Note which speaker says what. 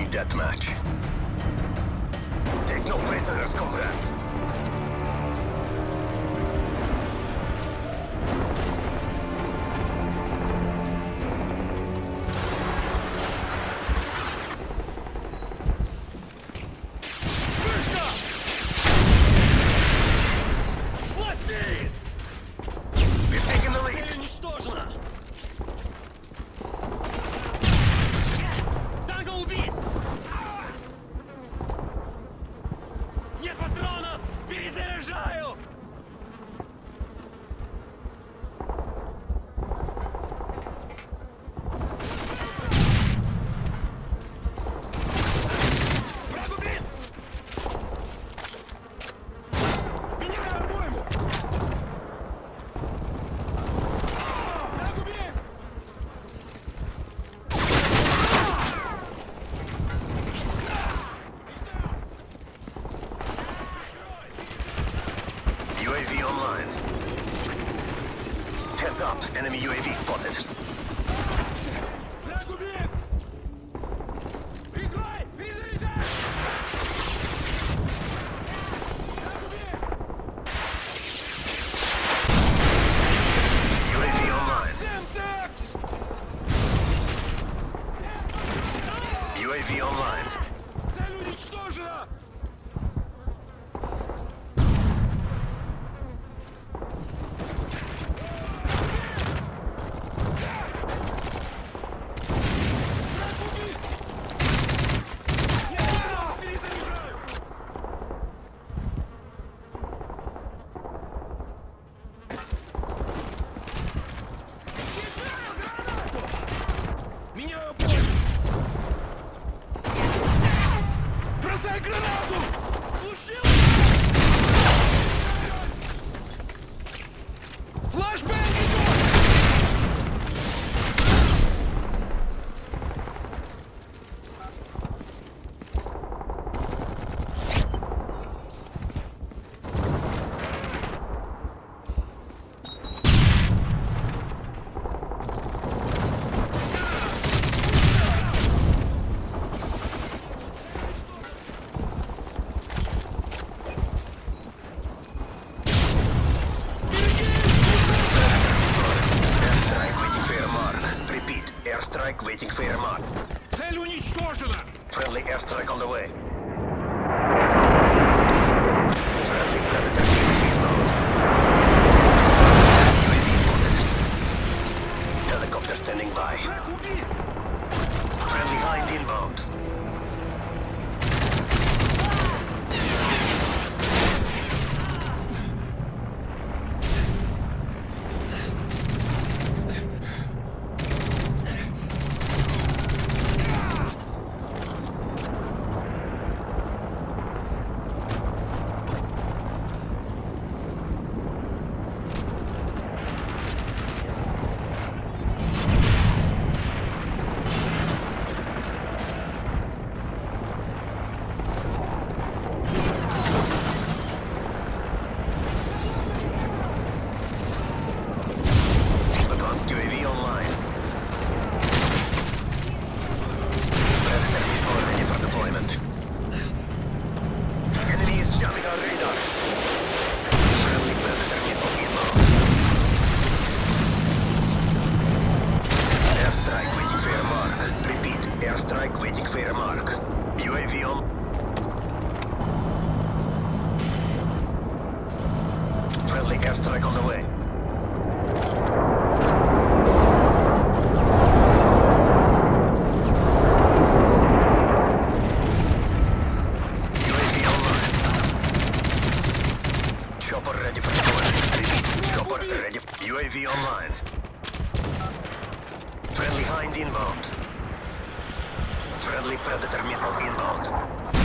Speaker 1: deathmatch. Take no prisoners, comrades. UAV online. Heads up, enemy UAV spotted. UAV online. UAV online.
Speaker 2: Бросай гранату! Глушил! Флэшбэнг идет!
Speaker 1: Airstrike waiting for your mark.
Speaker 2: Цель уничтожена!
Speaker 1: Friendly airstrike on the way. Friendly predator inbound. UAV spotted. Helicopter standing by. Friendly hind inbound. UAV online. Predator missile ready for deployment. Enemy is jamming our radar. Friendly Predator missile inbound. Airstrike waiting for your mark. Repeat, airstrike waiting for your mark. UAV on. Friendly airstrike on the way. Chopper ready for deployment. Chopper ready. UAV online. Friendly hind inbound. Friendly Predator missile inbound.